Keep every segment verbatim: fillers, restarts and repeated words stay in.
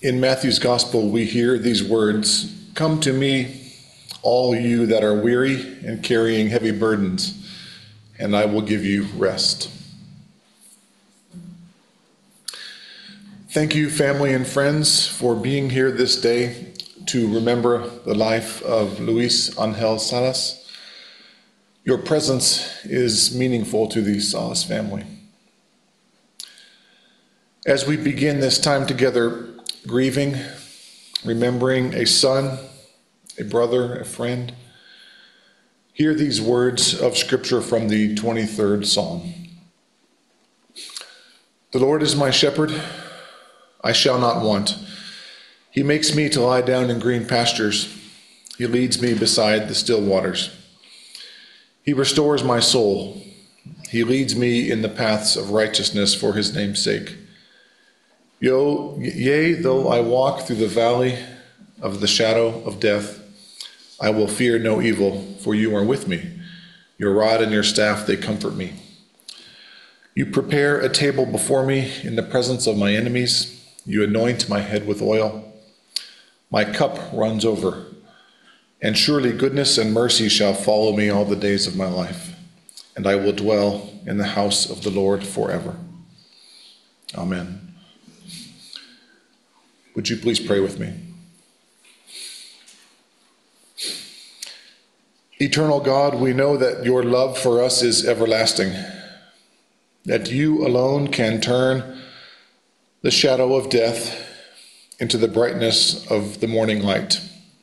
In Matthew's Gospel, we hear these words, "Come to me, all you that are weary and carrying heavy burdens, and I will give you rest." Thank you, family and friends, for being here this day to remember the life of Luis Angel Salas. Your presence is meaningful to the Salas family. As we begin this time together, grieving, remembering a son, a brother, a friend, hear these words of Scripture from the twenty-third Psalm. The Lord is my shepherd, I shall not want. He makes me to lie down in green pastures. He leads me beside the still waters. He restores my soul. He leads me in the paths of righteousness for his name's sake. Yo, yea, though I walk through the valley of the shadow of death, I will fear no evil, for you are with me. Your rod and your staff, they comfort me. You prepare a table before me in the presence of my enemies. You anoint my head with oil. My cup runs over, and surely goodness and mercy shall follow me all the days of my life, and I will dwell in the house of the Lord forever. Amen. Would you please pray with me? Eternal God, we know that your love for us is everlasting, that you alone can turn the shadow of death into the brightness of the morning light.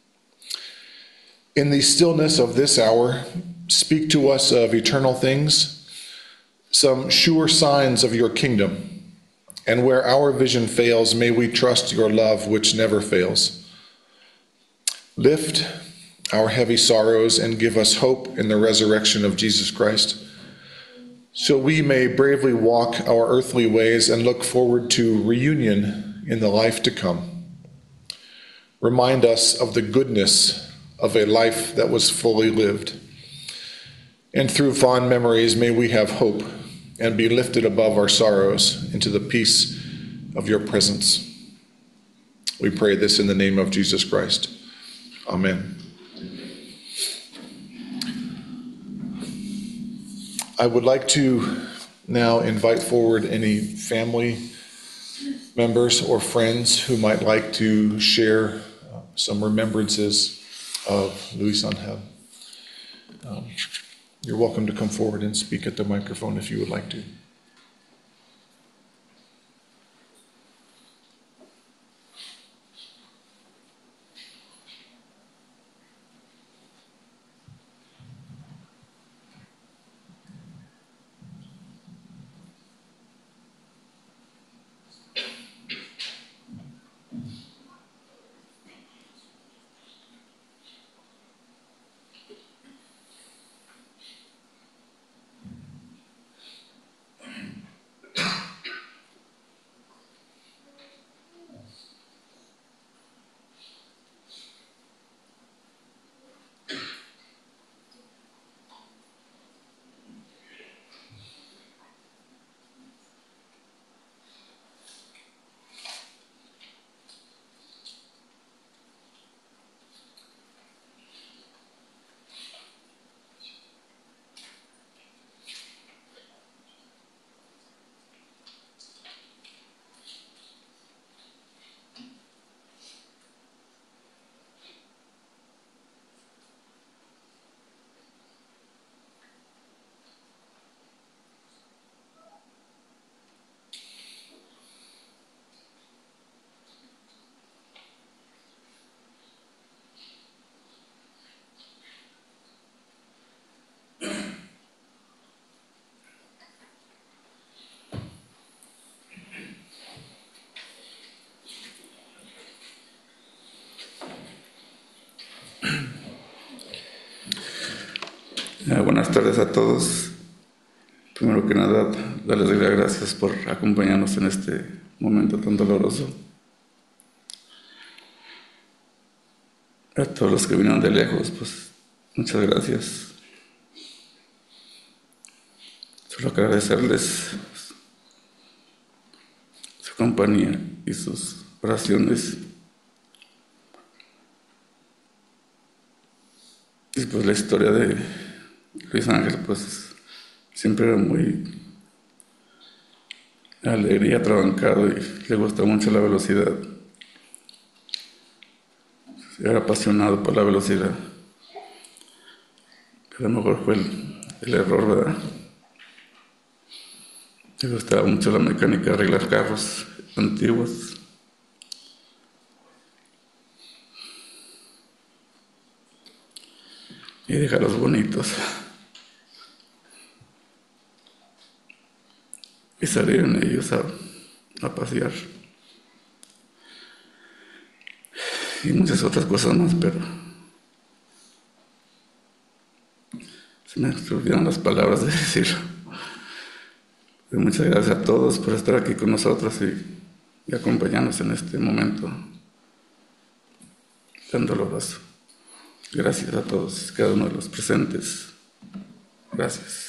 In the stillness of this hour, speak to us of eternal things, some sure signs of your kingdom. And where our vision fails, may we trust your love which never fails. Lift our heavy sorrows and give us hope in the resurrection of Jesus Christ, so we may bravely walk our earthly ways and look forward to reunion in the life to come. Remind us of the goodness of a life that was fully lived. And through fond memories, may we have hope and be lifted above our sorrows into the peace of your presence. We pray this in the name of Jesus Christ. Amen. I would like to now invite forward any family members or friends who might like to share uh, some remembrances of Luis Angel. Um, You're welcome to come forward and speak at the microphone if you would like to. Eh, buenas tardes a todos. Primero que nada, darles las gracias por acompañarnos en este momento tan doloroso. A todos los que vinieron de lejos, pues muchas gracias. Solo quiero agradecerles su compañía y sus oraciones. Y pues la historia de Luis Ángel, pues siempre era muy alegre y atrabancado y le gusta mucho la velocidad. Era apasionado por la velocidad. Pero a lo mejor fue el, el error, ¿verdad? Le gustaba mucho la mecánica, arreglar carros antiguos. Y dejarlos bonitos. Y salir en ellos a, a pasear. Y muchas otras cosas más, pero se me olvidaron las palabras de decirlo. Pero muchas gracias a todos por estar aquí con nosotros y, y acompañarnos en este momento tan doloroso. Gracias a todos, cada uno de los presentes. Gracias.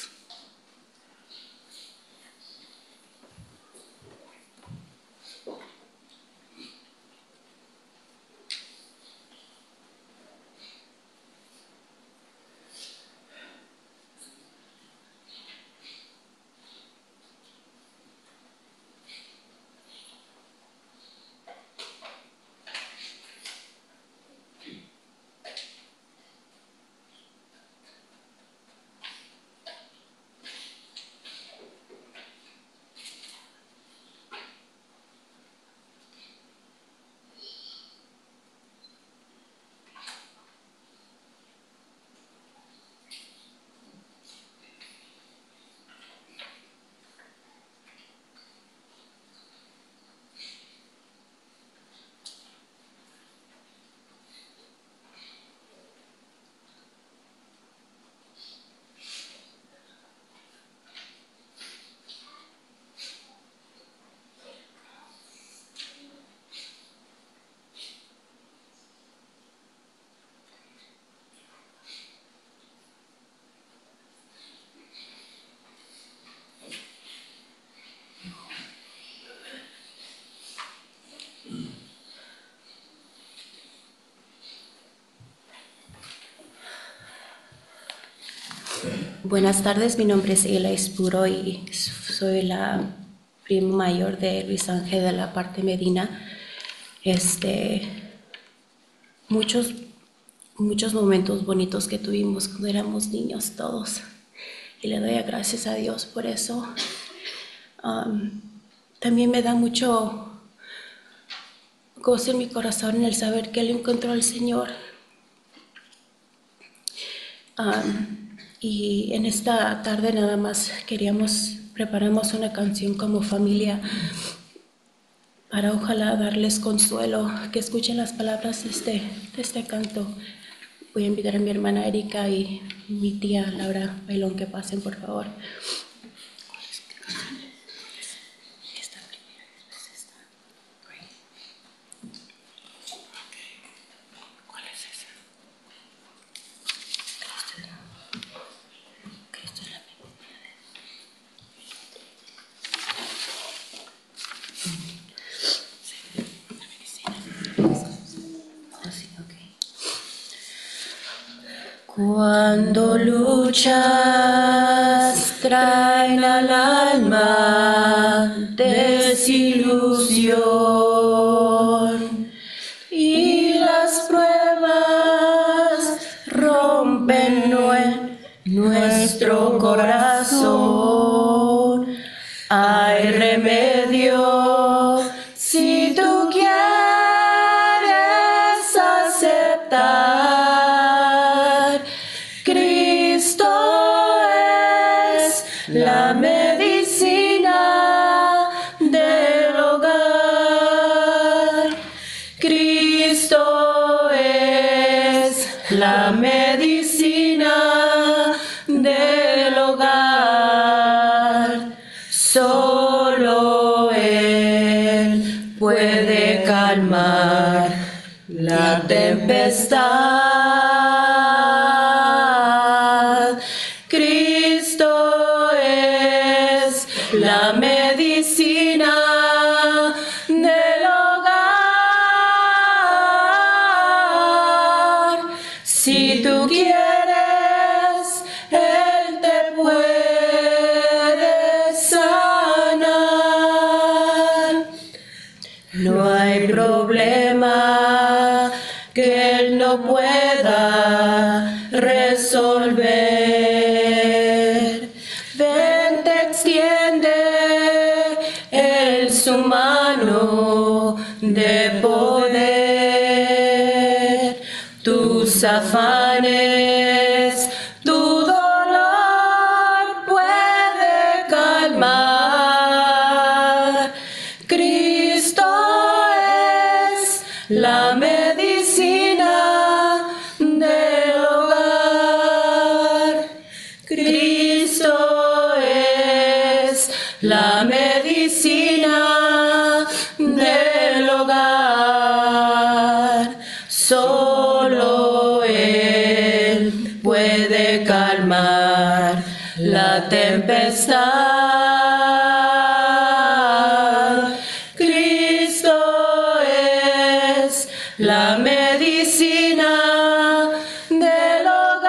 Buenas tardes, mi nombre es Ela Espuro y soy la prima mayor de Luis Ángel de la parte Medina. Este, muchos, muchos momentos bonitos que tuvimos cuando éramos niños todos y le doy gracias a Dios por eso. Um, también me da mucho gozo en mi corazón en el saber que Él encontró al Señor. Um, Y en esta tarde nada más queríamos, preparamos una canción como familia para ojalá darles consuelo, que escuchen las palabras de este, de este canto. Voy a invitar a mi hermana Erika y mi tía Laura Bailón que pasen, por favor. Cuando luchas traen al alma desilusión y las pruebas rompen nue- nuestro corazón, hay remedio si tú quieres aceptar. La medicina del hogar, Cristo es la medicina del hogar, solo Él puede calmar la tempestad. La medicina del hogar. problema que Él no pueda resolver. Ven, te extiende Él su mano de poder, tus afanes, tu dolor puede calmar. Cristo es la medicina del hogar. Cristo es la medicina del hogar. Solo Él puede calmar la tempestad. Cristo es la medicina del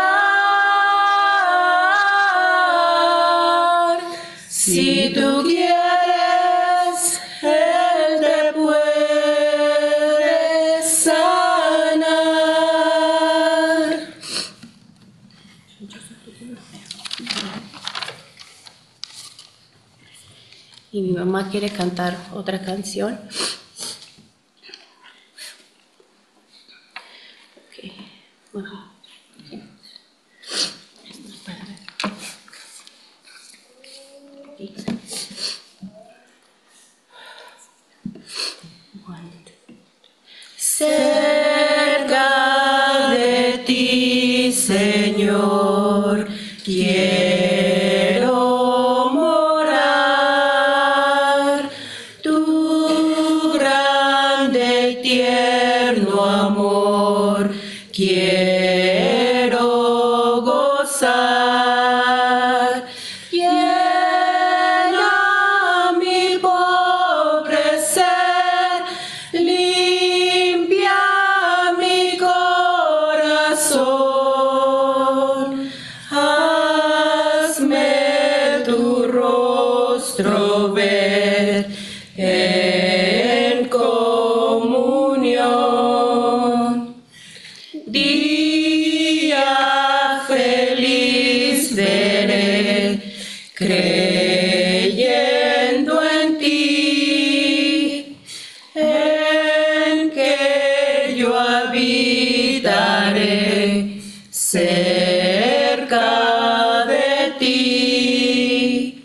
hogar. Si tú quieres, Él te puede sanar. Y mi mamá quiere cantar otra canción. Okay. Bueno. Cerca de ti, Señor, quiero morar. Tu grande y tierno amor quiero gozar. Llena mi pobre ser, limpia mi corazón. Hazme tu rostro ver en comunión. Día feliz veré, creyendo en ti, en que yo habitaré cerca de ti.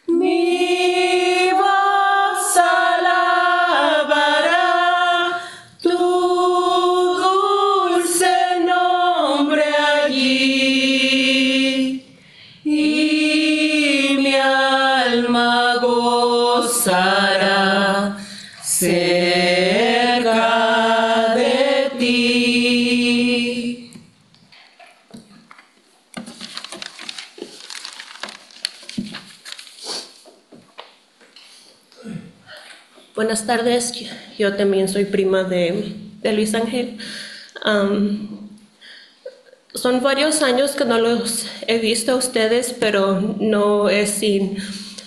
Mi voz alabará tu dulce nombre allí, y mi alma gozará cerca de ti. Buenas tardes, yo también soy prima de, de Luis Ángel. Um, son varios años que no los he visto a ustedes, pero no es sin...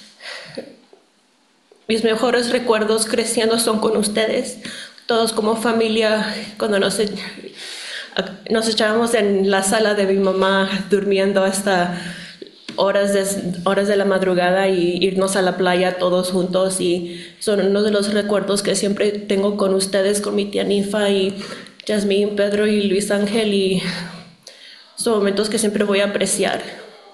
Mis mejores recuerdos creciendo son con ustedes, todos como familia, cuando nos, e- nos echábamos en la sala de mi mamá durmiendo hasta horas de, horas de la madrugada y irnos a la playa todos juntos, y son uno de los recuerdos que siempre tengo con ustedes, con mi tía Ninfa y Yasmín, Pedro y Luis Ángel, y son momentos que siempre voy a apreciar.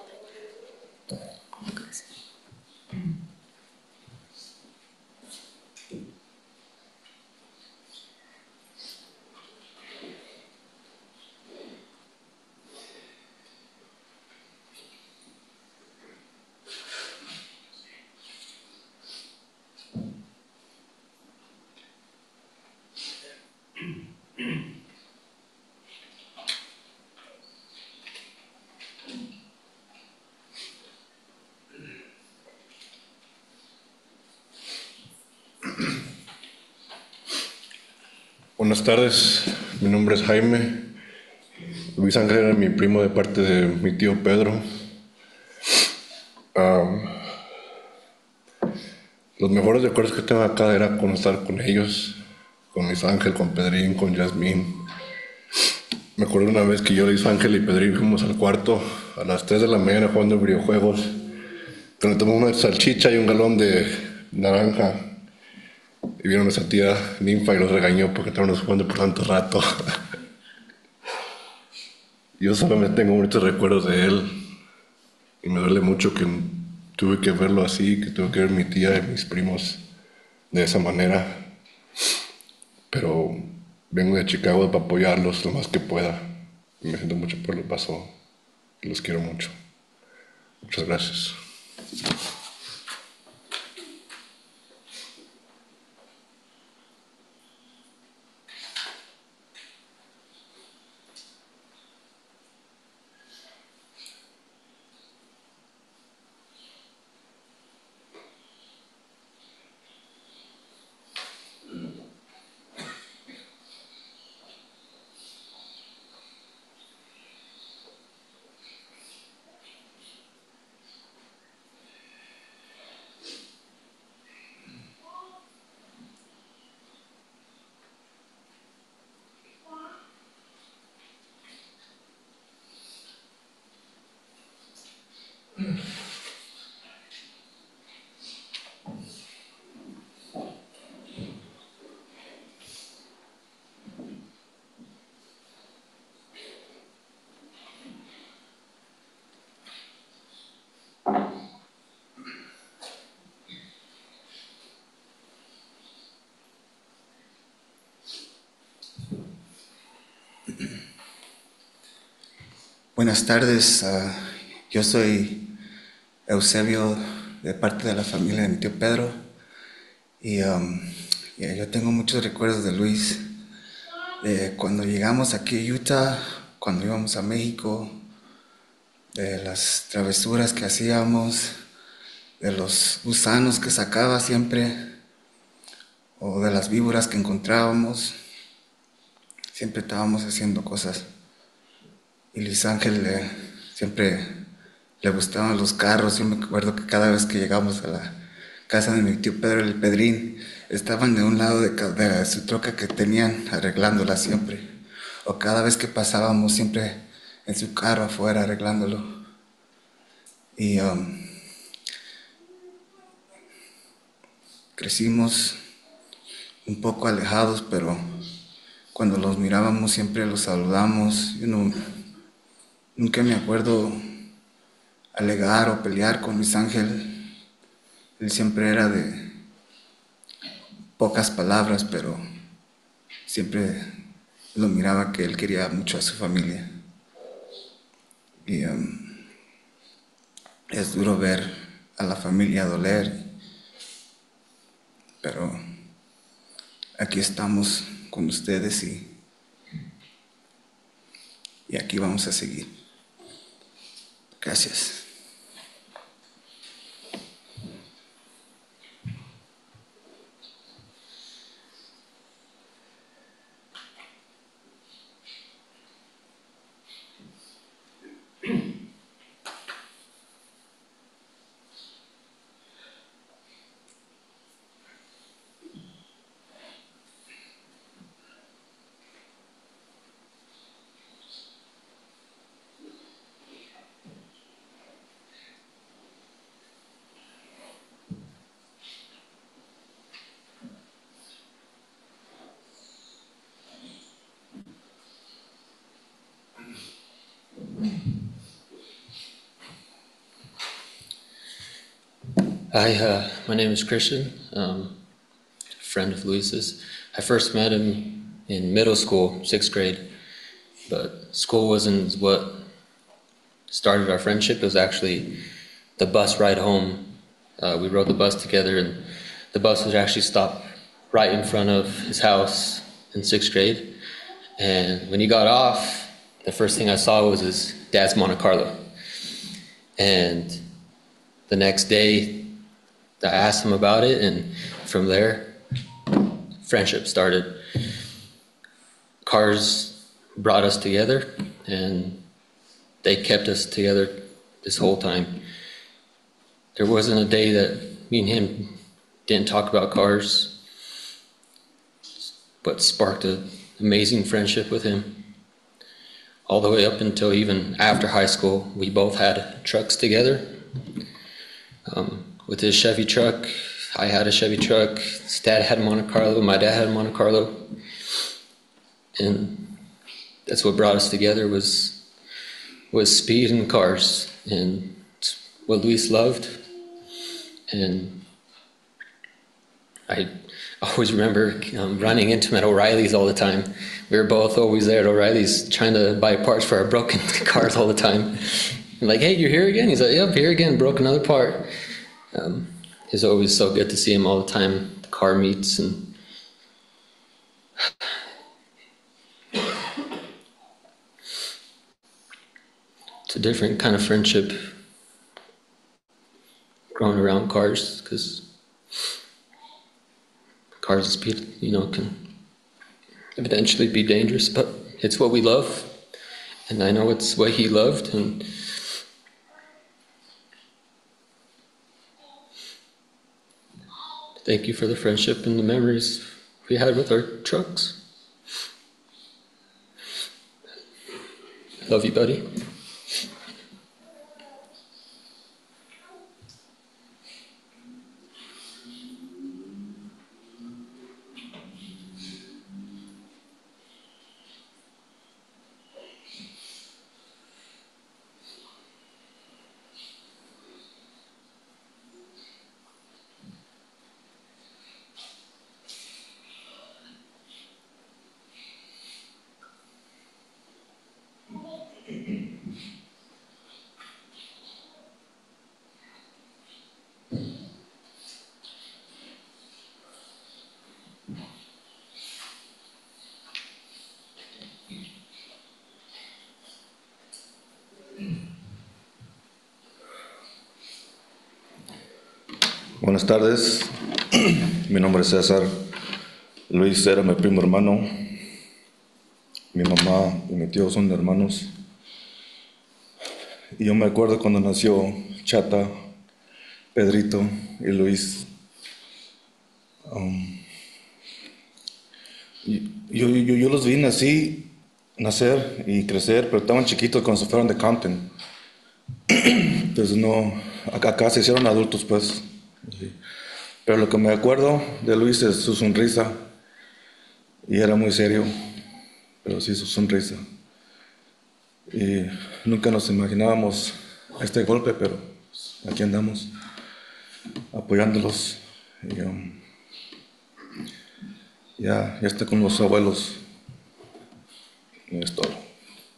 Buenas tardes, mi nombre es Jaime. Luis Ángel era mi primo de parte de mi tío Pedro. Um, los mejores recuerdos que tengo acá era con estar con ellos, con Luis Ángel, con Pedrín, con Yasmín. Me acuerdo una vez que yo, Luis Ángel y Pedrín fuimos al cuarto a las tres de la mañana jugando videojuegos. Donde tomamos una salchicha y un galón de naranja. Y vieron a esa tía Ninfa y los regañó porque estábamos jugando por tanto rato. Yo solamente tengo muchos recuerdos de él. Y me duele mucho que tuve que verlo así, que tuve que ver a mi tía y mis primos de esa manera. Pero vengo de Chicago para apoyarlos lo más que pueda. Y me siento mucho por lo que pasó. Y los quiero mucho. Muchas gracias. Buenas tardes, uh, yo soy Eusebio de parte de la familia de mi tío Pedro y um, yeah, yo tengo muchos recuerdos de Luis, de cuando llegamos aquí a Utah, cuando íbamos a México, de las travesuras que hacíamos, de los gusanos que sacaba siempre o de las víboras que encontrábamos. Siempre estábamos haciendo cosas. Y Luis Ángel eh, siempre le gustaban los carros. Yo me acuerdo que cada vez que llegamos a la casa de mi tío Pedro el Pedrín, estaban de un lado de, de su troca que tenían arreglándola siempre. O cada vez que pasábamos siempre en su carro afuera arreglándolo. Y um, crecimos un poco alejados, pero cuando los mirábamos siempre los saludamos. You know, nunca me acuerdo alegar o pelear con Luis Ángel. Él siempre era de pocas palabras, pero siempre lo miraba que él quería mucho a su familia. Y um, es duro ver a la familia doler, pero aquí estamos con ustedes y, y aquí vamos a seguir. Gracias. Hi, uh, my name is Christian, um, a friend of Luis's. I first met him in middle school, sixth grade, but school wasn't what started our friendship. It was actually the bus ride home. Uh, we rode the bus together, and the bus was actually stopped right in front of his house in sixth grade. And when he got off, the first thing I saw was his dad's Monte Carlo. And the next day, I asked him about it, and from there, friendship started. Cars brought us together, and they kept us together this whole time. There wasn't a day that me and him didn't talk about cars. but sparked an amazing friendship with him. All the way up until even after high school, we both had trucks together. Um, with his Chevy truck, I had a Chevy truck. His dad had a Monte Carlo. My dad had a Monte Carlo. And that's what brought us together was was speed and cars, and what Luis loved. And I always remember um, running into him at O'Reilly's all the time. We were both always there at O'Reilly's trying to buy parts for our broken cars all the time. And like, hey, you're here again? He's like, yep, here again, broke another part. Um, it's always so good to see him all the time, the car meets. And it's a different kind of friendship growing around cars, because cars and speed, you know, can eventually be dangerous, but it's what we love, and I know it's what he loved, and thank you for the friendship and the memories we had with our trucks. Love you, buddy. Buenas tardes, mi nombre es César. Luis era mi primo hermano. Mi mamá y mi tío son hermanos. Y yo me acuerdo cuando nació Chata, Pedrito y Luis. Um, yo, yo, yo los vi nací, nacer y crecer, pero estaban chiquitos cuando se fueron de Compton. Entonces no, acá, acá se hicieron adultos pues. Sí. Pero lo que me acuerdo de Luis es su sonrisa, y era muy serio, pero sí su sonrisa. Y nunca nos imaginábamos este golpe, pero aquí andamos apoyándolos. Y, um, ya, ya está con los abuelos. Y es todo.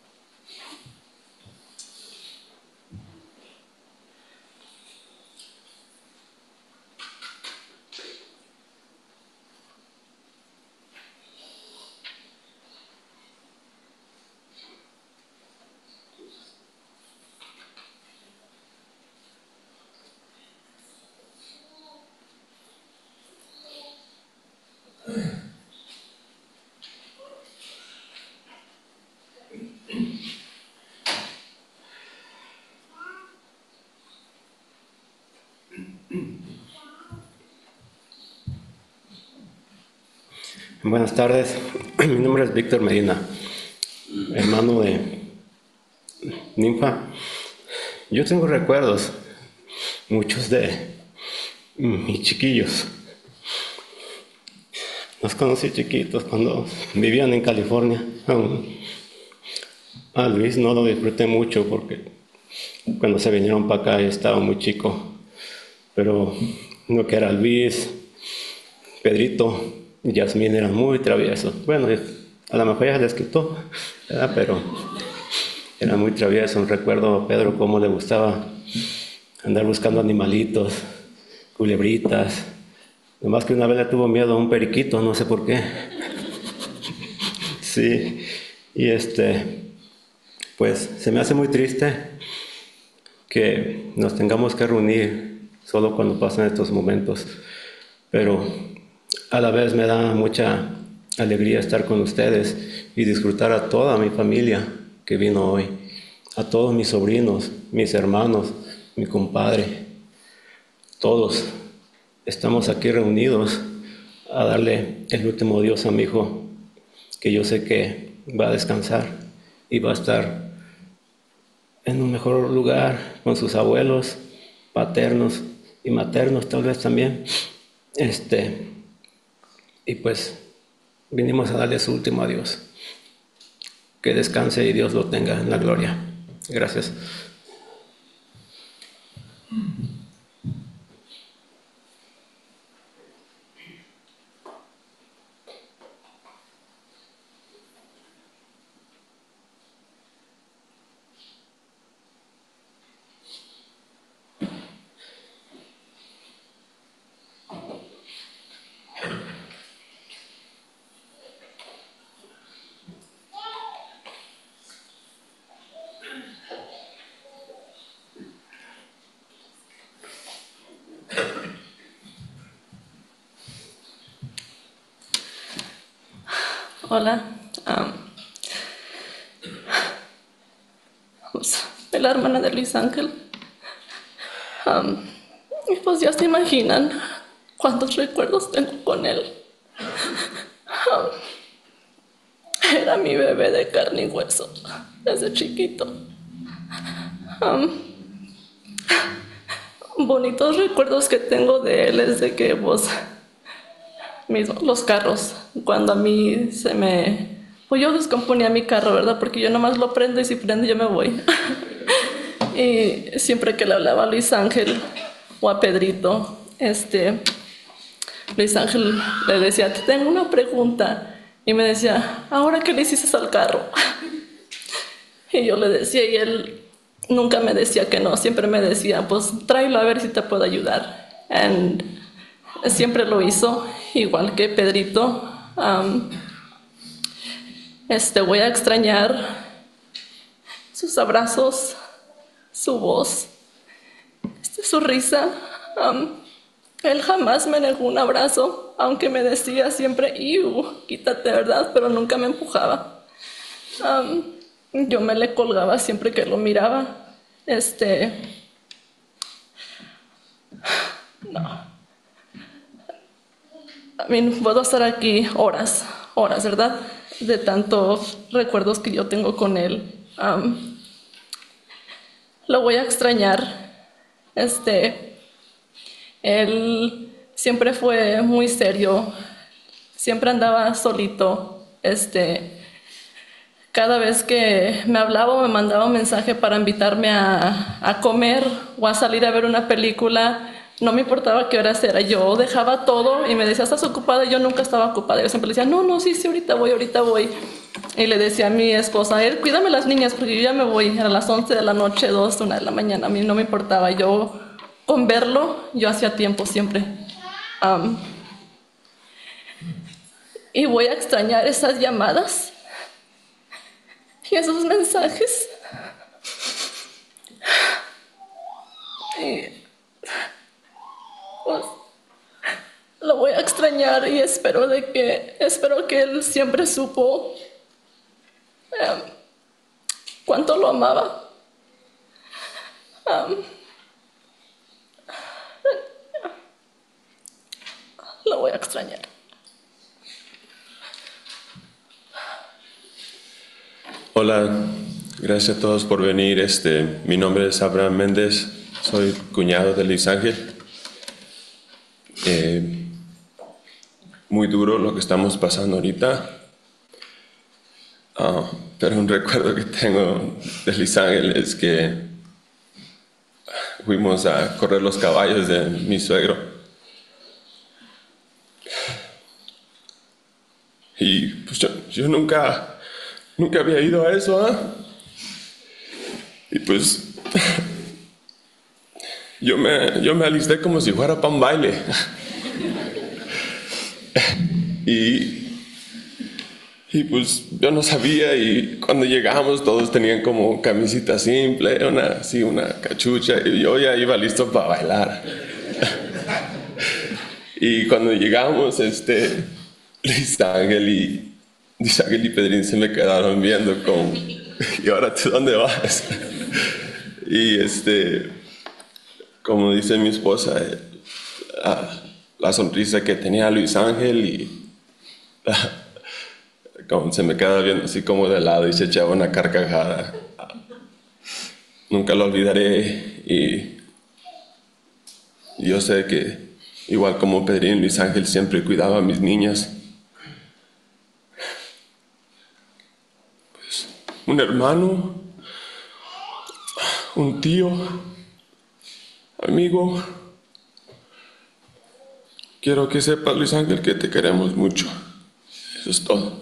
Buenas tardes, mi nombre es Víctor Medina, hermano de Ninfa. Yo tengo recuerdos, muchos de mis chiquillos. Los conocí chiquitos cuando vivían en California. A Luis no lo disfruté mucho porque cuando se vinieron para acá estaba muy chico. Pero lo que era Luis, Pedrito y Yasmín eran muy traviesos. Bueno, a lo mejor ya les quitó, ¿verdad? Pero eran muy traviesos. Recuerdo a Pedro cómo le gustaba andar buscando animalitos, culebritas. Nomás que una vez le tuvo miedo a un periquito, no sé por qué. Sí, y este, pues se me hace muy triste que nos tengamos que reunir solo cuando pasan estos momentos. Pero a la vez me da mucha alegría estar con ustedes y disfrutar a toda mi familia que vino hoy, a todos mis sobrinos, mis hermanos, mi compadre, todos estamos aquí reunidos a darle el último adiós a mi hijo, que yo sé que va a descansar y va a estar en un mejor lugar con sus abuelos paternos y maternos tal vez también. Este, y pues vinimos a darle su último adiós. Que descanse y Dios lo tenga en la gloria. Gracias. Hola, um, pues, soy la hermana de Luis Ángel. Um, y pues ya se imaginan cuántos recuerdos tengo con él. Um, era mi bebé de carne y hueso desde chiquito. Um, bonitos recuerdos que tengo de él es de que pues mismo, los carros, cuando a mí se me... Pues yo descomponía mi carro, ¿verdad? Porque yo nomás lo prendo y si prende yo me voy. Y siempre que le hablaba a Luis Ángel o a Pedrito, este, Luis Ángel le decía, te tengo una pregunta. Y me decía, ¿ahora qué le hiciste al carro? Y yo le decía, y él nunca me decía que no, siempre me decía, pues tráelo a ver si te puedo ayudar. And siempre lo hizo, igual que Pedrito. Um, este, voy a extrañar sus abrazos, su voz, este, su risa. Um, él jamás me negó un abrazo, aunque me decía siempre, ¡iu! Quítate, ¿verdad? Pero nunca me empujaba. Um, yo me le colgaba siempre que lo miraba. Este... No. I mean, puedo estar aquí horas, horas, ¿verdad? De tantos recuerdos que yo tengo con él. Um, lo voy a extrañar. Este, él siempre fue muy serio, siempre andaba solito. Este, cada vez que me hablaba o me mandaba un mensaje para invitarme a, a comer o a salir a ver una película, no me importaba qué horas era, yo dejaba todo y me decía, ¿estás ocupada? Y yo nunca estaba ocupada. Yo siempre le decía, no, no, sí, sí, ahorita voy, ahorita voy. Y le decía a mi esposa, él, cuídame las niñas porque yo ya me voy. A las once de la noche, dos, una de la mañana. A mí no me importaba. Yo, con verlo, yo hacía tiempo siempre. Um, y voy a extrañar esas llamadas y esos mensajes. Y... pues, lo voy a extrañar y espero de que espero que él siempre supo um, cuánto lo amaba. Um, lo voy a extrañar. Hola, gracias a todos por venir. Este, mi nombre es Abraham Méndez, soy cuñado de Luis Ángel. Eh, muy duro lo que estamos pasando ahorita, uh, pero un recuerdo que tengo de Luis Ángel es que fuimos a correr los caballos de mi suegro y pues yo, yo nunca, nunca había ido a eso, ¿eh? Y pues yo me, yo me alisté como si fuera para un baile. y, y pues yo no sabía, y cuando llegamos todos tenían como camisita simple, una, así, una cachucha, y yo ya iba listo para bailar. Y cuando llegamos, este, Luis Ángel y, Luis Ángel y Pedrín se me quedaron viendo como, ¿y ahora tú dónde vas? Y este... como dice mi esposa, eh, ah, la sonrisa que tenía Luis Ángel y como se me queda viendo así como de lado y se echaba una carcajada. Nunca lo olvidaré y yo sé que igual como Pedrín, Luis Ángel siempre cuidaba a mis niñas. Pues, un hermano, un tío, amigo. Quiero que sepas, Luis Ángel, que te queremos mucho. Eso es todo.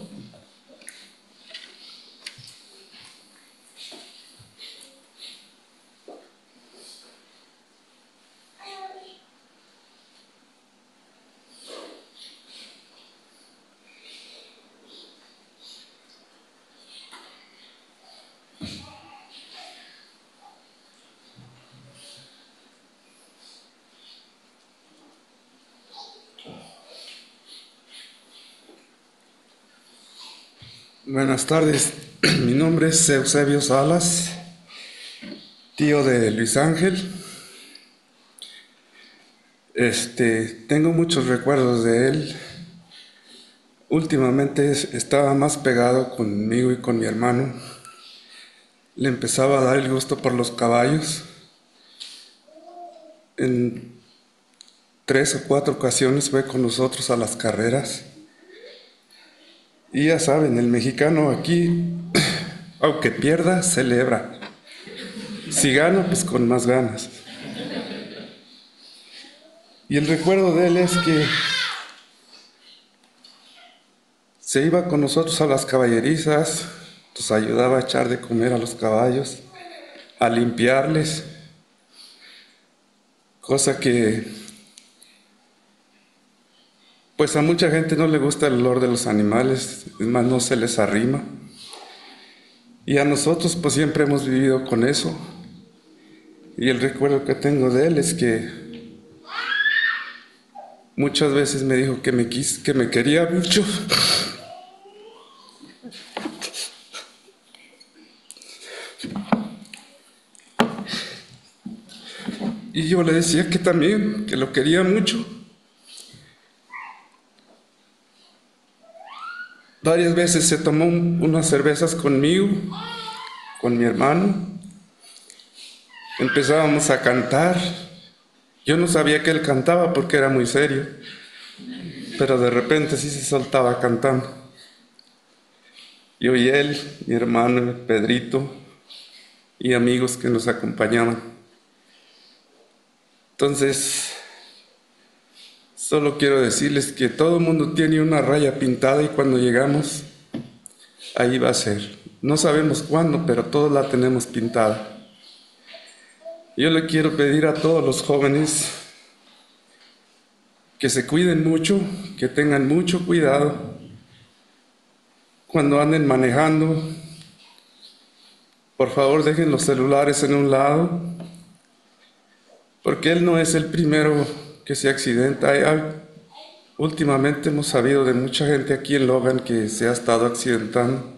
Buenas tardes, mi nombre es Eusebio Salas, tío de Luis Ángel. Este, tengo muchos recuerdos de él. Últimamente estaba más pegado conmigo y con mi hermano. Le empezaba a dar el gusto por los caballos. En tres o cuatro ocasiones fue con nosotros a las carreras. Y ya saben, el mexicano aquí, aunque pierda, celebra. Si gana, pues con más ganas. Y el recuerdo de él es que se iba con nosotros a las caballerizas, nos ayudaba a echar de comer a los caballos, a limpiarles, cosa que pues a mucha gente no le gusta el olor de los animales, es más, no se les arrima. Y a nosotros pues siempre hemos vivido con eso. Y el recuerdo que tengo de él es que muchas veces me dijo que me, quis, que me quería mucho. Y yo le decía que también, que lo quería mucho. Varias veces se tomó un, unas cervezas conmigo, con mi hermano. Empezábamos a cantar. Yo no sabía que él cantaba porque era muy serio, pero de repente sí se soltaba cantando. Yo y él, mi hermano, Pedrito, y amigos que nos acompañaban. Entonces, solo quiero decirles que todo el mundo tiene una raya pintada y cuando llegamos, ahí va a ser. No sabemos cuándo, pero todos la tenemos pintada. Yo le quiero pedir a todos los jóvenes que se cuiden mucho, que tengan mucho cuidado cuando anden manejando. Por favor, dejen los celulares en un lado, porque él no es el primero que se accidenta. Hay, últimamente hemos sabido de mucha gente aquí en Logan que se ha estado accidentando.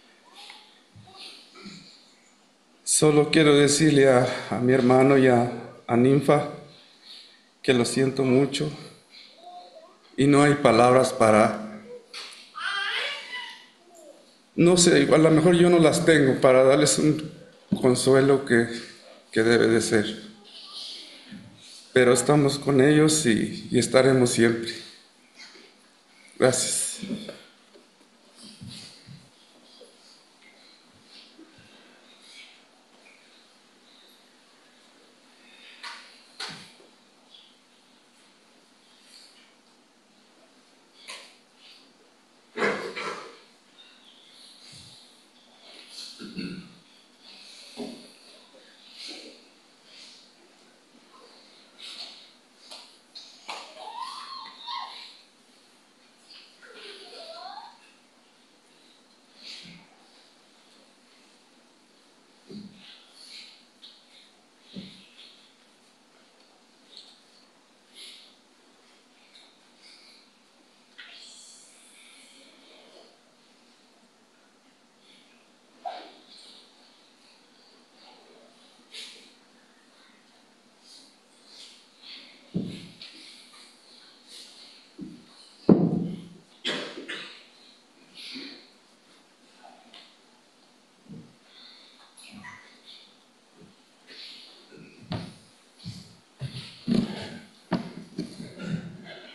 Solo quiero decirle a, a mi hermano y a, a Ninfa que lo siento mucho y no hay palabras para, no sé, igual a lo mejor yo no las tengo para darles un consuelo que, que debe de ser. Pero estamos con ellos y, y estaremos siempre. Gracias.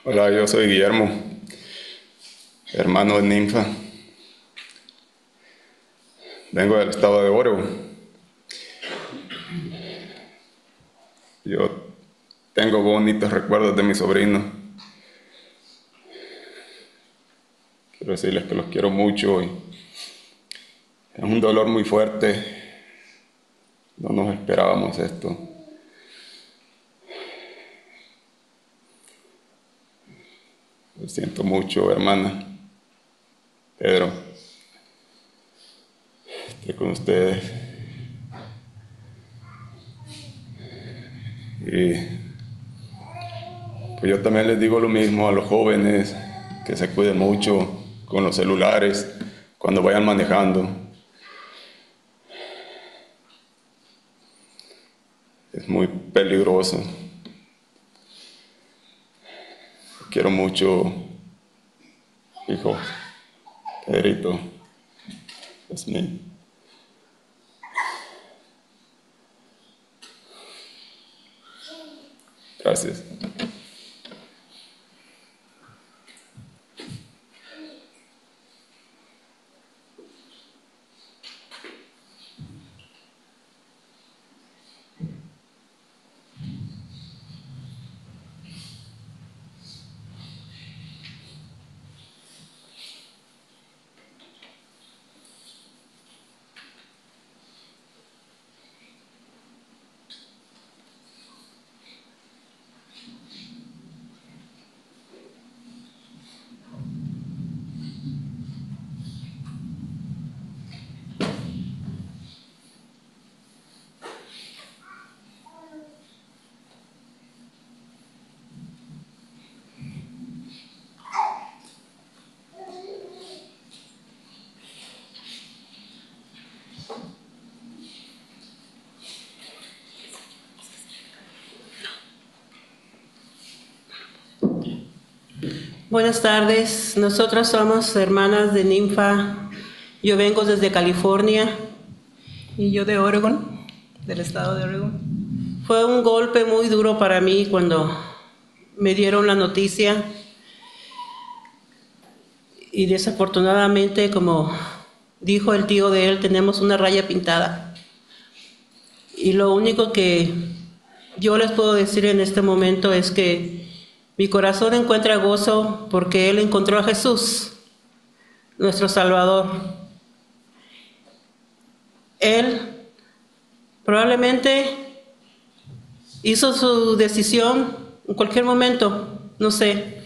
Hola, yo soy Guillermo, hermano de Ninfa. Vengo del estado de Oregon. Yo tengo bonitos recuerdos de mi sobrino. Quiero decirles que los quiero mucho y es un dolor muy fuerte. No nos esperábamos esto. Lo siento mucho, hermana. Pedro, estoy con ustedes. Y pues yo también les digo lo mismo a los jóvenes, que se cuiden mucho con los celulares cuando vayan manejando. Es muy peligroso. Quiero mucho, hijo, Pedrito, es mí. Gracias. Buenas tardes, nosotros somos hermanas de Ninfa. Yo vengo desde California. Y yo de Oregon, del estado de Oregon. Fue un golpe muy duro para mí cuando me dieron la noticia. Y desafortunadamente, como dijo el tío de él, tenemos una raya pintada. Y lo único que yo les puedo decir en este momento es que mi corazón encuentra gozo porque Él encontró a Jesús, nuestro Salvador. Él probablemente hizo su decisión en cualquier momento, no sé.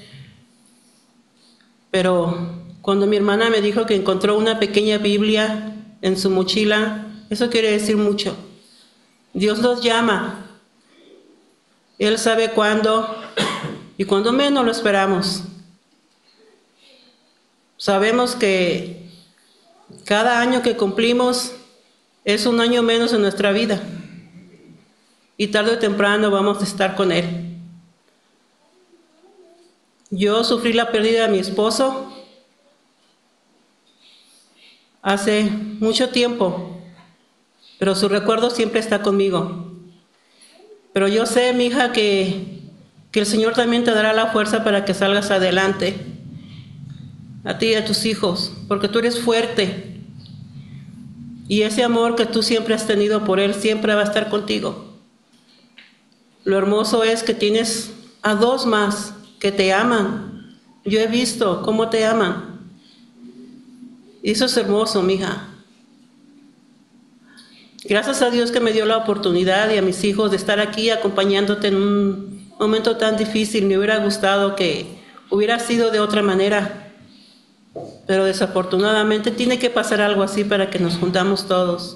Pero cuando mi hermana me dijo que encontró una pequeña Biblia en su mochila, eso quiere decir mucho. Dios nos llama. Él sabe cuándo y cuando menos lo esperamos. Sabemos que cada año que cumplimos es un año menos en nuestra vida. Y tarde o temprano vamos a estar con Él. Yo sufrí la pérdida de mi esposo hace mucho tiempo, pero su recuerdo siempre está conmigo. Pero yo sé, mi hija, que, que el Señor también te dará la fuerza para que salgas adelante, a ti y a tus hijos, porque tú eres fuerte. Y ese amor que tú siempre has tenido por Él siempre va a estar contigo. Lo hermoso es que tienes a dos más que te aman. Yo he visto cómo te aman. Y eso es hermoso, mija. Gracias a Dios que me dio la oportunidad y a mis hijos de estar aquí acompañándote en un momento tan difícil. Me hubiera gustado que hubiera sido de otra manera. Pero desafortunadamente tiene que pasar algo así para que nos juntamos todos.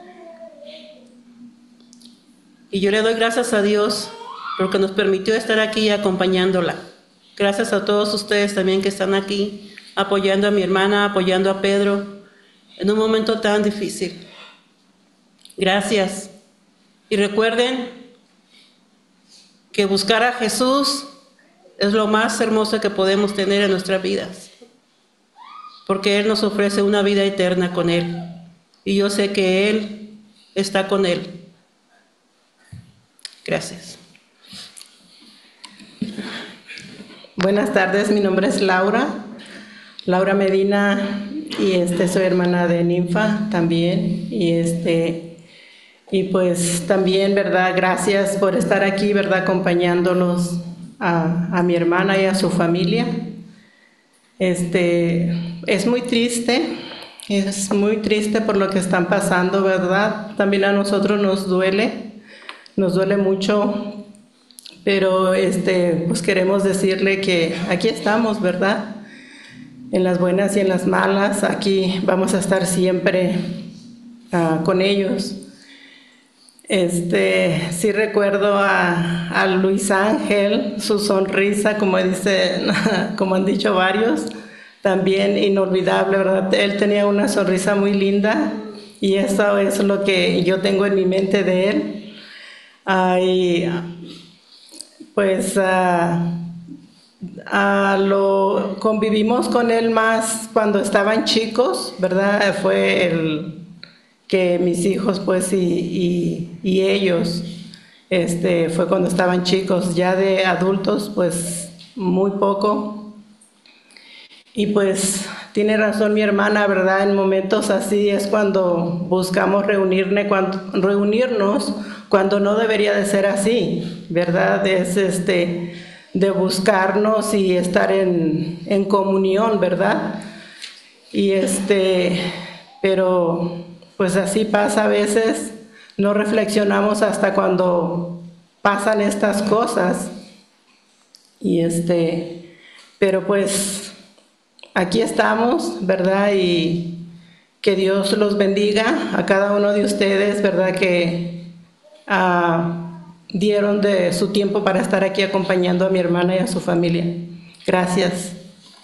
Y yo le doy gracias a Dios porque nos permitió estar aquí acompañándola. Gracias a todos ustedes también que están aquí apoyando a mi hermana, apoyando a Pedro en un momento tan difícil. Gracias. Y recuerden que buscar a Jesús es lo más hermoso que podemos tener en nuestras vidas. Porque Él nos ofrece una vida eterna con Él. Y yo sé que Él está con Él. Gracias. Buenas tardes, mi nombre es Laura, Laura Medina, y este, soy hermana de Ninfa también. Y, este, y pues también, ¿verdad? Gracias por estar aquí, ¿verdad? Acompañándolos a, a mi hermana y a su familia. Este, es muy triste, es muy triste por lo que están pasando, ¿verdad? También a nosotros nos duele, nos duele mucho. Pero este, pues queremos decirle que aquí estamos, ¿verdad? En las buenas y en las malas, aquí vamos a estar siempre uh, con ellos. Este, sí recuerdo a, a Luis Ángel, su sonrisa, como dice, como han dicho varios, también inolvidable, ¿verdad? Él tenía una sonrisa muy linda y eso es lo que yo tengo en mi mente de él. Ay, pues uh, uh, lo convivimos con él más cuando estaban chicos, ¿verdad? Fue el que mis hijos pues y, y, y ellos, este, fue cuando estaban chicos, ya de adultos pues muy poco. Y pues tiene razón mi hermana, ¿verdad? En momentos así es cuando buscamos reunirnos, cuando, reunirnos cuando no debería de ser así, ¿verdad? Es este, de buscarnos y estar en, en comunión, ¿verdad? Y este, pero pues así pasa a veces, no reflexionamos hasta cuando pasan estas cosas. Y este, pero pues aquí estamos, ¿verdad? Y que Dios los bendiga a cada uno de ustedes, ¿verdad? Que Uh, dieron de su tiempo para estar aquí acompañando a mi hermana y a su familia. Gracias.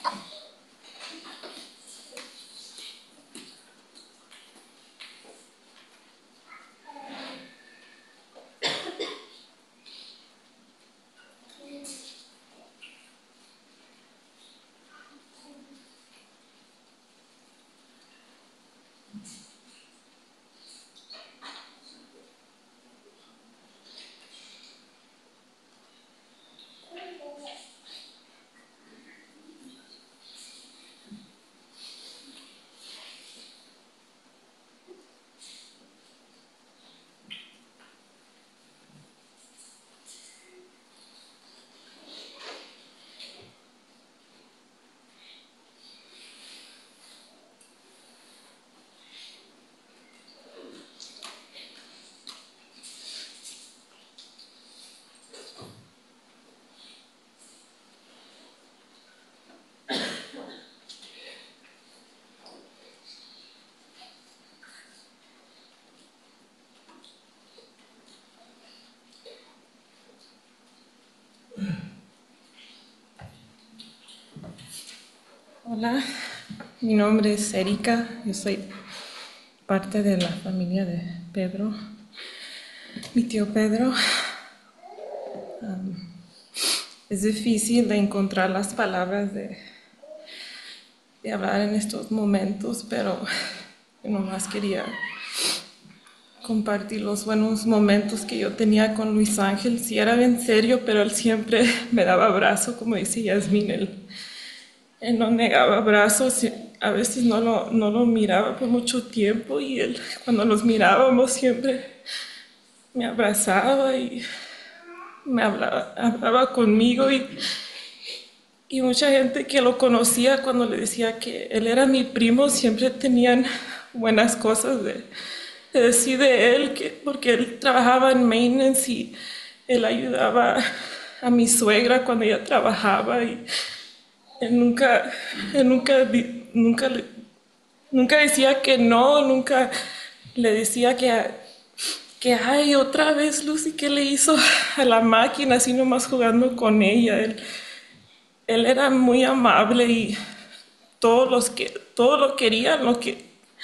Hola, mi nombre es Erika, yo soy parte de la familia de Pedro, mi tío Pedro. Um, es difícil de encontrar las palabras de, de hablar en estos momentos, pero yo nomás quería compartir los buenos momentos que yo tenía con Luis Ángel. Sí, era bien serio, pero él siempre me daba abrazo, como dice Yasmín, él Él no negaba abrazos, a veces no lo, no lo miraba por mucho tiempo y él, cuando los mirábamos, siempre me abrazaba y me hablaba, hablaba conmigo. Y, y mucha gente que lo conocía, cuando le decía que él era mi primo, siempre tenían buenas cosas de, de decir de él, que, porque él trabajaba en maintenance y él ayudaba a mi suegra cuando ella trabajaba. Y Él nunca, él nunca, nunca, nunca decía que no, nunca le decía que, que ay, otra vez Lucy, ¿qué le hizo a la máquina? Así nomás jugando con ella. Él, él era muy amable y todos los que, todos lo querían, lo que,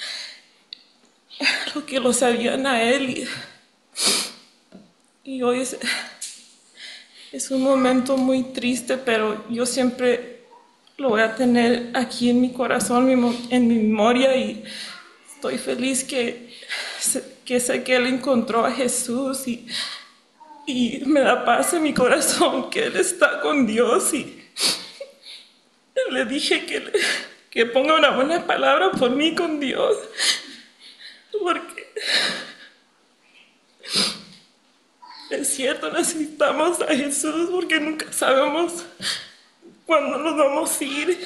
lo que lo sabían a él. Y, y hoy es, es un momento muy triste, pero yo siempre lo voy a tener aquí en mi corazón, en mi memoria, y estoy feliz que, que sé que él encontró a Jesús y, y me da paz en mi corazón que él está con Dios y, le dije que, que ponga una buena palabra por mí con Dios, porque es cierto, necesitamos a Jesús porque nunca sabemos cuándo nos vamos a ir.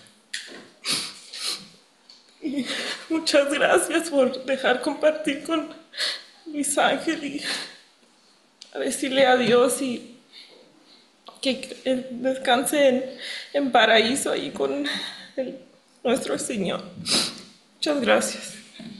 Y muchas gracias por dejar compartir con Luis Ángel y a decirle adiós y que él descanse en, en paraíso ahí con el, nuestro Señor. Muchas gracias.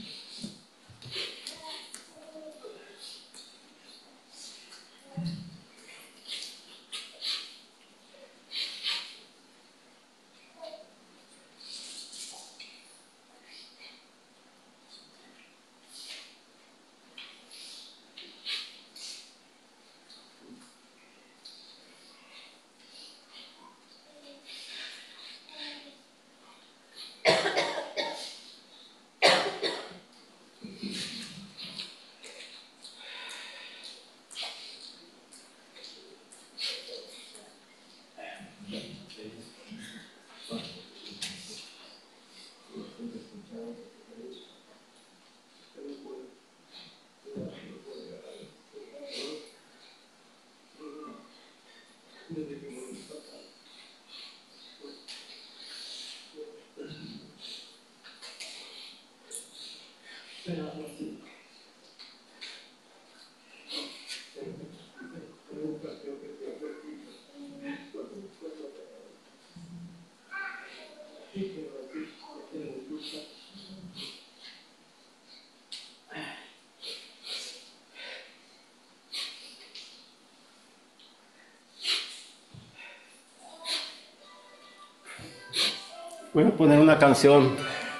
Voy a poner una canción.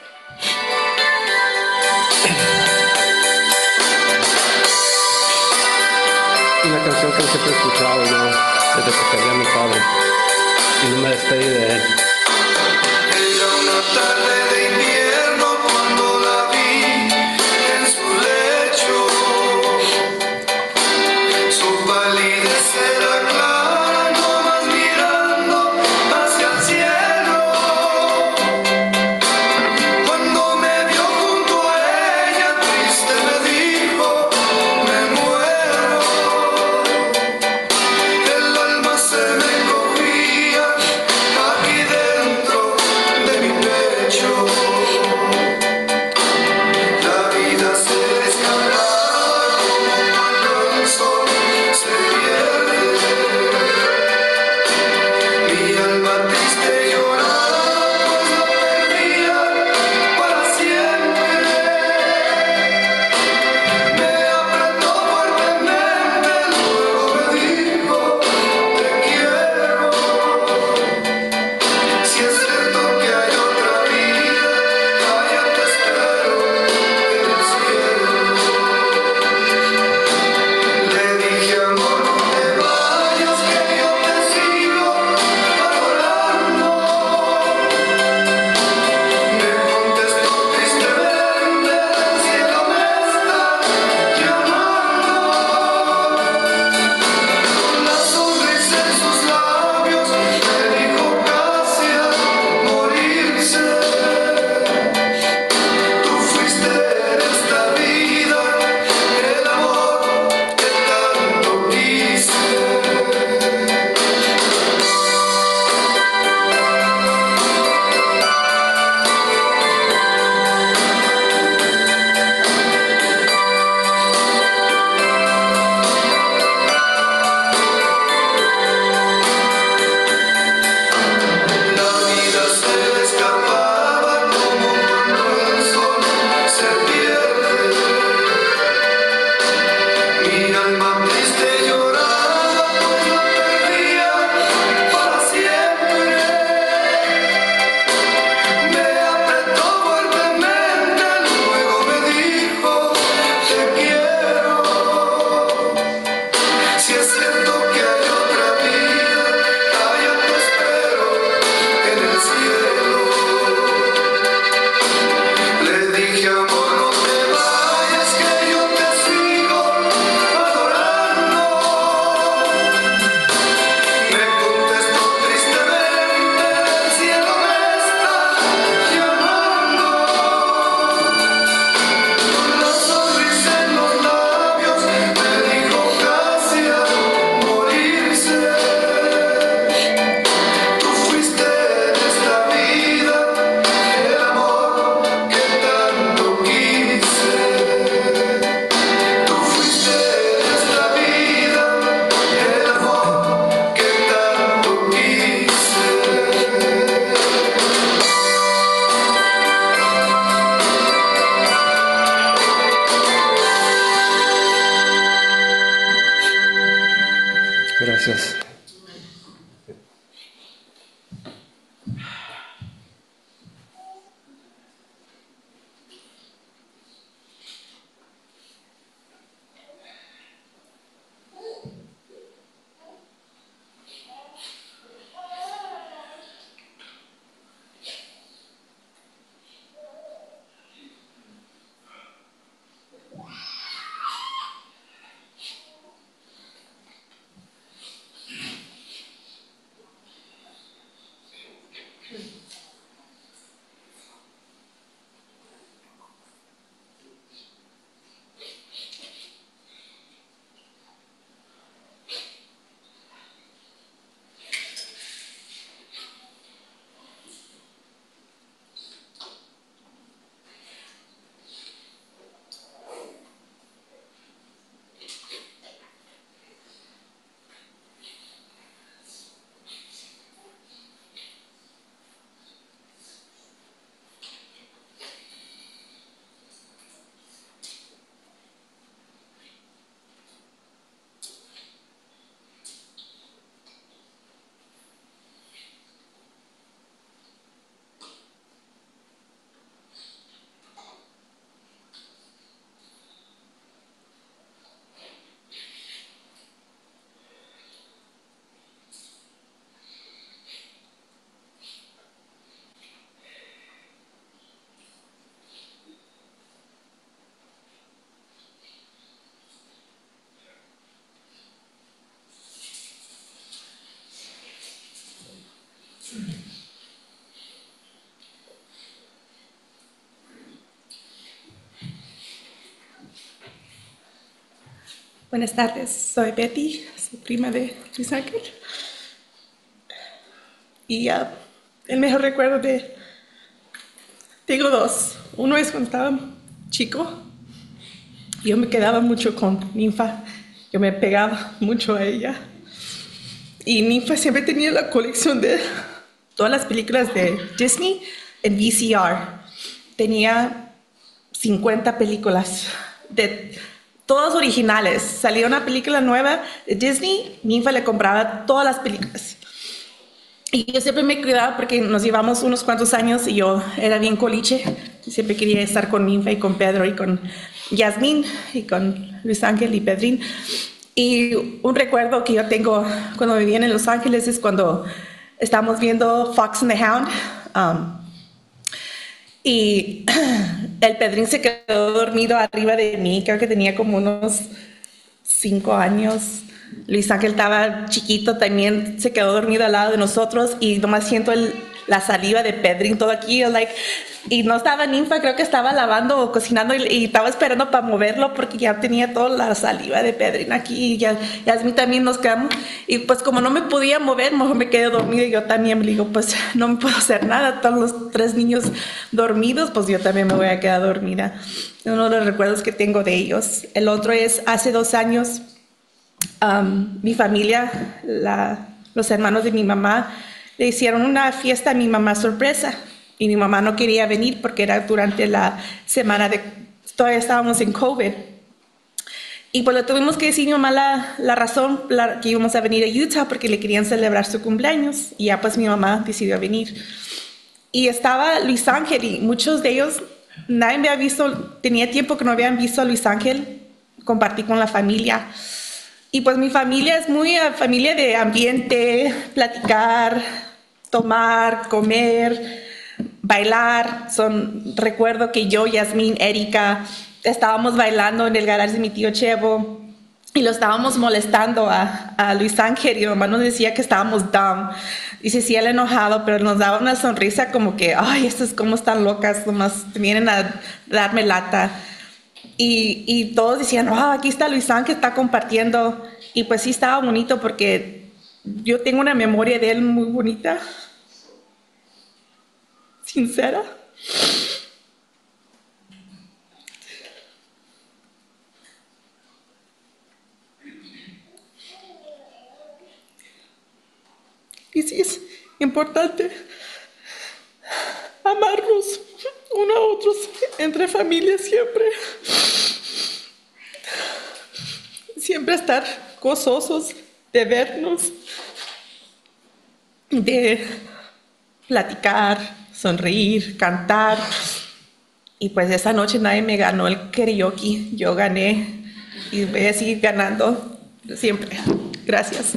Una canción que siempre he escuchado yo desde que perdí a mi padre y no me despedí de él. Era una tarde de invierno cuando la vi en su lecho. Su palidez era clara, nomás mirando hacia el cielo. Cuando me vio junto a ella, triste me dijo, me muero. El alma se me cogía aquí de Buenas tardes, soy Betty, soy prima de Luis Ángel. Y uh, el mejor recuerdo de... Tengo dos. Uno es cuando estaba chico. Yo me quedaba mucho con Ninfa. Yo me pegaba mucho a ella. Y Ninfa siempre tenía la colección de todas las películas de Disney en V C R. Tenía cincuenta películas de... todas originales. Salía una película nueva de Disney, Ninfa le compraba todas las películas. Y yo siempre me cuidaba porque nos llevamos unos cuantos años y yo era bien coliche. Siempre quería estar con Ninfa y con Pedro y con Yasmín y con Luis Ángel y Pedrín. Y un recuerdo que yo tengo cuando vivía en Los Ángeles es cuando estábamos viendo Fox and the Hound. Um, y el Pedrín se quedó dormido arriba de mí, creo que tenía como unos cinco años. Luis Ángel estaba chiquito, también se quedó dormido al lado de nosotros y nomás siento el, la saliva de Pedrín todo aquí, like, y no estaba Ninfa, creo que estaba lavando o cocinando y, y estaba esperando para moverlo porque ya tenía toda la saliva de Pedrín aquí y ya, Yasmín también nos quedamos y pues como no me podía mover, mejor me quedé dormida y yo también me digo, pues no me puedo hacer nada, todos los tres niños dormidos, pues yo también me voy a quedar dormida. Uno de los recuerdos que tengo de ellos. El otro es hace dos años. Um, mi familia, la, los hermanos de mi mamá, le hicieron una fiesta a mi mamá sorpresa y mi mamá no quería venir porque era durante la semana de, todavía estábamos en COVID. Y pues le tuvimos que decir a mi mamá la, la razón la, que íbamos a venir a Utah porque le querían celebrar su cumpleaños y ya pues mi mamá decidió venir. Y estaba Luis Ángel y muchos de ellos, nadie me había visto, tenía tiempo que no habían visto a Luis Ángel, compartí con la familia. Y pues mi familia es muy uh, familia de ambiente, platicar, tomar, comer, bailar. Son, recuerdo que yo, Yasmín, Erika, estábamos bailando en el garage de mi tío Chevo y lo estábamos molestando a, a Luis Ángel y mi mamá nos decía que estábamos dumb. Y se hacía el enojado, pero nos daba una sonrisa como que, ay, estas como están locas, nomás vienen a darme lata. Y, y todos decían, oh, aquí está Luis Ángel, está compartiendo. Y pues sí estaba bonito porque yo tengo una memoria de él muy bonita, sincera. Y sí es importante amarnos unos a otros entre familias siempre. Siempre estar gozosos de vernos, de platicar, sonreír, cantar. Y pues esa noche nadie me ganó el karaoke, yo gané y voy a seguir ganando siempre. Gracias.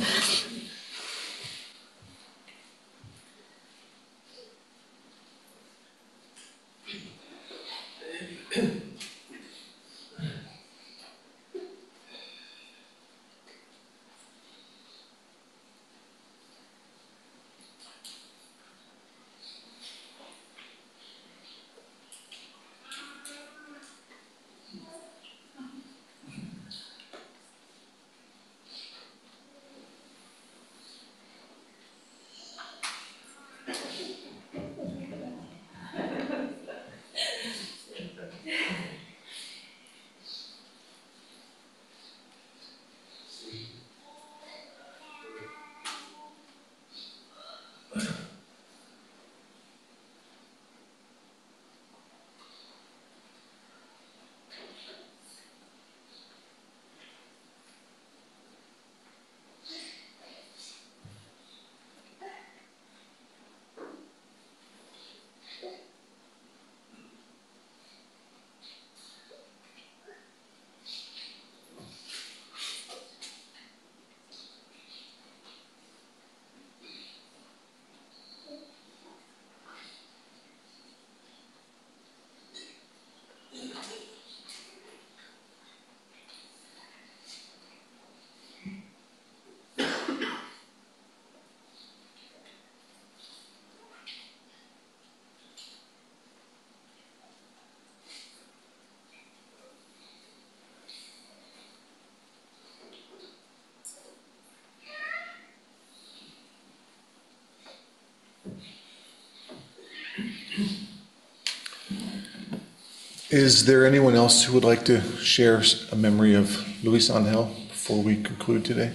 Is there anyone else who would like to share a memory of Luis Angel before we conclude today?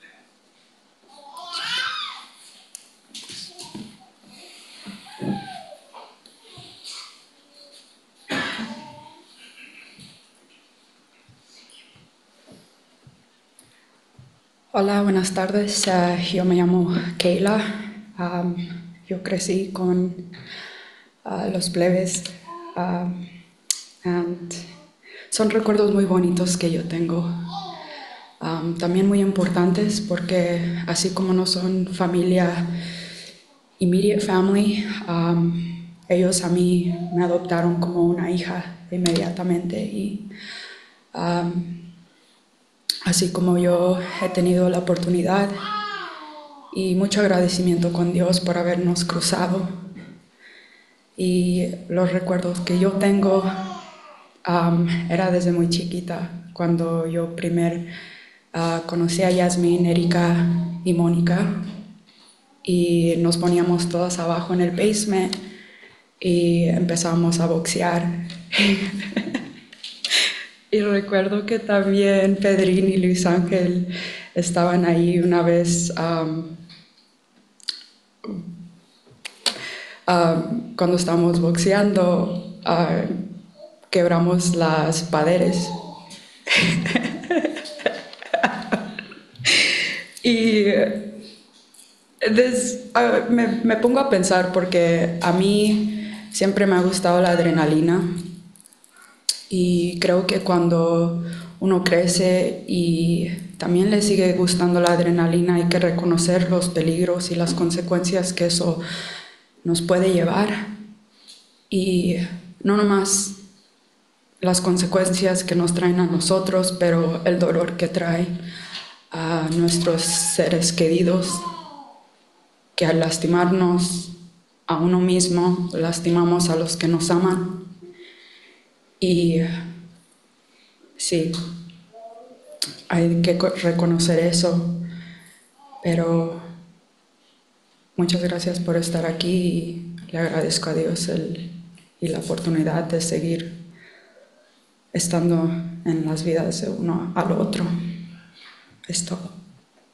Hola, buenas tardes. Uh, yo me llamo Kayla. Um, yo crecí con uh, los plebes. Um, and son recuerdos muy bonitos que yo tengo. Um, también muy importantes porque así como no son familia, immediate family, um, ellos a mí me adoptaron como una hija inmediatamente. Y um, así como yo he tenido la oportunidad y mucho agradecimiento con Dios por habernos cruzado. Y los recuerdos que yo tengo um, era desde muy chiquita, cuando yo primer uh, conocí a Yasmín, Erika y Mónica, y nos poníamos todas abajo en el basement y empezamos a boxear. Y recuerdo que también Pedrín y Luis Ángel estaban ahí una vez um, um, cuando estábamos boxeando, uh, quebramos las paredes. Y des, uh, me, me pongo a pensar porque a mí siempre me ha gustado la adrenalina. Y creo que cuando uno crece y también le sigue gustando la adrenalina, hay que reconocer los peligros y las consecuencias que eso nos puede llevar. Y no nomás las consecuencias que nos traen a nosotros, pero el dolor que trae a nuestros seres queridos, que al lastimarnos a uno mismo, lastimamos a los que nos aman. Y sí, hay que reconocer eso, pero muchas gracias por estar aquí y le agradezco a Dios el, y la oportunidad de seguir estando en las vidas de uno al otro. Es todo.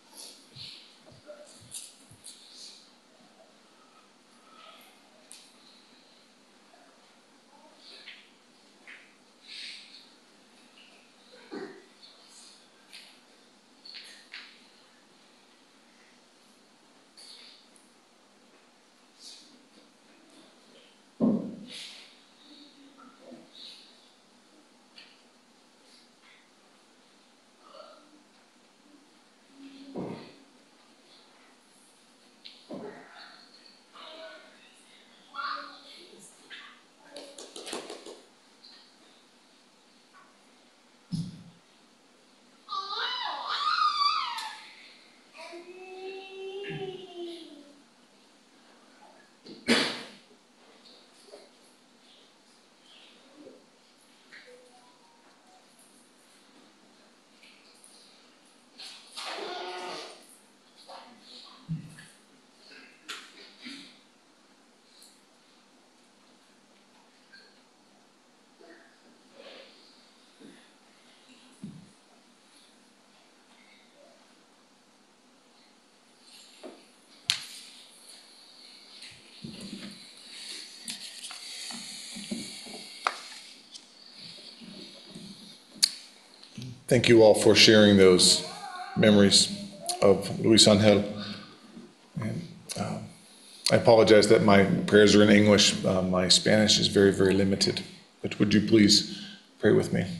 Thank you all for sharing those memories of Luis Angel. And, uh, I apologize that my prayers are in English. Uh, my Spanish is very, very limited. But would you please pray with me?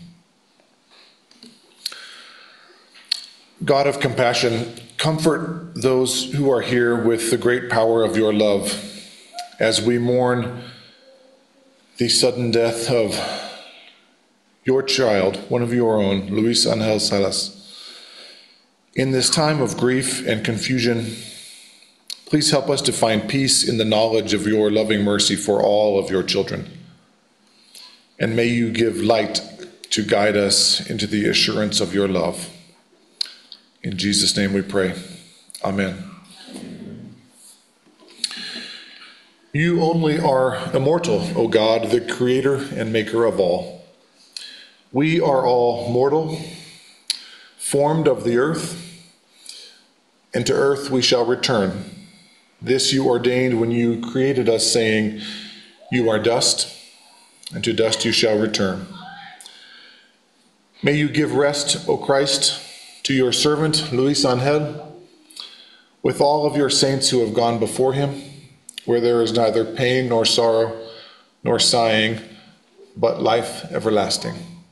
God of compassion, comfort those who are here with the great power of your love as we mourn the sudden death of your child, one of your own, Luis Angel Salas. In this time of grief and confusion, please help us to find peace in the knowledge of your loving mercy for all of your children. And may you give light to guide us into the assurance of your love. In Jesus' name we pray. Amen. You only are immortal, O God, the creator and maker of all. We are all mortal, formed of the earth, and to earth we shall return. This you ordained when you created us, saying, you are dust, and to dust you shall return. May you give rest, O Christ, to your servant Luis Angel, with all of your saints who have gone before him, where there is neither pain nor sorrow nor sighing, but life everlasting.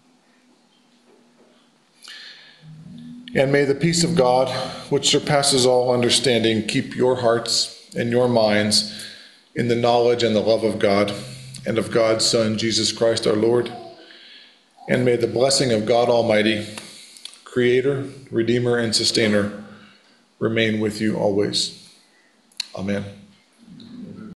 And may the peace of God, which surpasses all understanding, keep your hearts and your minds in the knowledge and the love of God and of God's Son, Jesus Christ our Lord. And may the blessing of God Almighty, Creator, Redeemer, and Sustainer, remain with you always. Amen.